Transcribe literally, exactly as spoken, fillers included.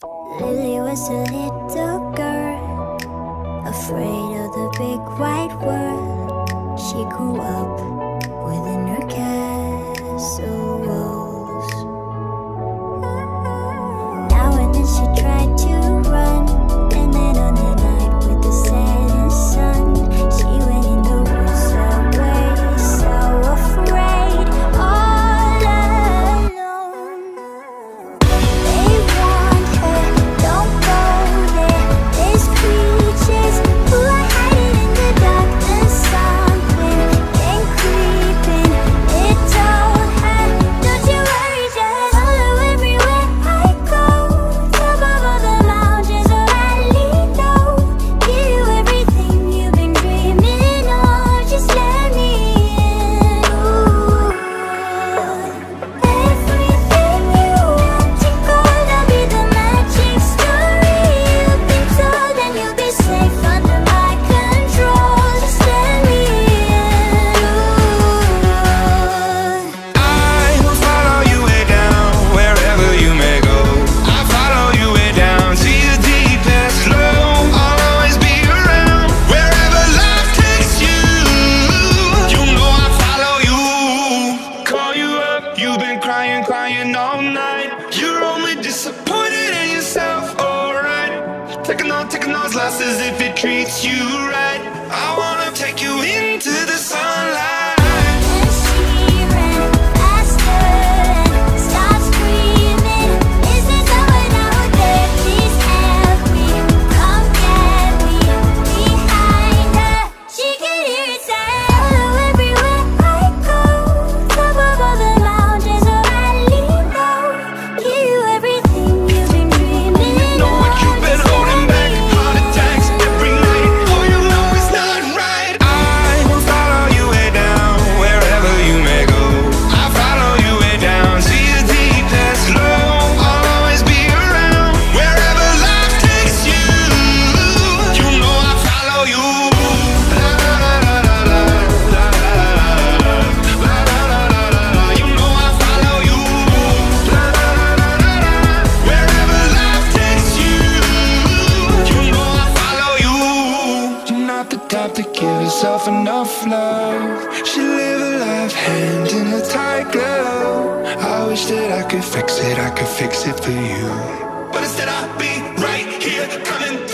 Lily was a little girl, afraid of the big white world. She grew up within her castle walls. Now and then she tried to run, and then on a night with the setting sun, she went in the woods away, so afraid, all alone. They warned her, don't go there, there's creatures who are hiding in the dark. There's something came creeping, it told her, don't you worry, just follow everywhere I go. Top of all the mountains or valley low, give you everything you've been dreaming of, just let me in. Ooh. Everything you want to gold, I'll be the magic story you've been told, and you'll be safe under my control, just let me in. Ooh. I will follow you way down, wherever you may go. I'll follow you way down to your deepest low. I'll always be around, wherever life takes you. You know I'll follow you. Call you up, you've been crying, crying all night. You're only disappointed in yourself, alright. Taking on, taking those losses if it treats you right. I wanna take you into the sunlight. And she ran faster and stopped screaming. Is this someone out there? Please help me, come get me. Behind her, she can hear it say, follow everywhere I go. Top of all the mountains or valley low, give you everything you've been dreaming of. Know what you've been just holding let back, me heart attacks in. every night. Oh, you know it's not right. I will follow you way down, wherever you may go. I'll follow you way down to your deepest low. I'll always be around, wherever life takes you. You know I'll follow you. La la la la la la la la la la la. You know I'll follow you. La la la la la. Wherever life takes you. You know I'll follow you. You're not the type to give yourself enough love. She live a life hand in a tight glove. I wish that I could fix it, I could fix it for you. But instead I'll be right here coming